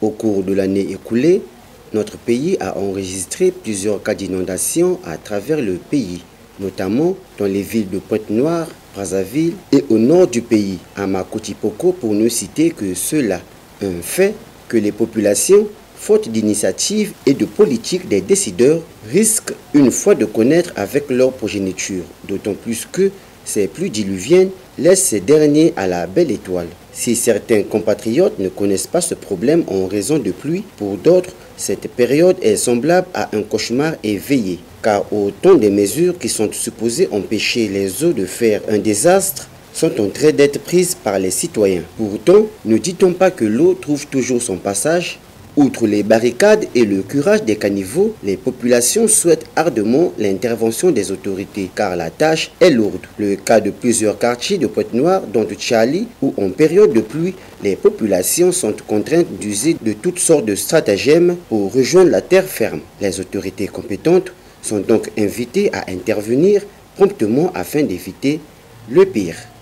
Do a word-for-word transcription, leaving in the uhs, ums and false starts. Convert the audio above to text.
Au cours de l'année écoulée, notre pays a enregistré plusieurs cas d'inondation à travers le pays, notamment dans les villes de Pointe-Noire, Brazzaville et au nord du pays, à Makoti-Poko pour ne citer que ceux-là. Un fait que les populations, faute d'initiative et de politique des décideurs, risquent une fois de connaître avec leur progéniture, d'autant plus que ces pluies diluviennes laissent ces derniers à la belle étoile. Si certains compatriotes ne connaissent pas ce problème en raison de pluie, pour d'autres, cette période est semblable à un cauchemar éveillé, car autant des mesures qui sont supposées empêcher les eaux de faire un désastre sont en train d'être prises par les citoyens. Pourtant, ne dit-on pas que l'eau trouve toujours son passage? Outre les barricades et le curage des caniveaux, les populations souhaitent ardemment l'intervention des autorités car la tâche est lourde. Le cas de plusieurs quartiers de Pointe-Noire, dont Tchali, où en période de pluie, les populations sont contraintes d'user de toutes sortes de stratagèmes pour rejoindre la terre ferme. Les autorités compétentes sont donc invitées à intervenir promptement afin d'éviter le pire.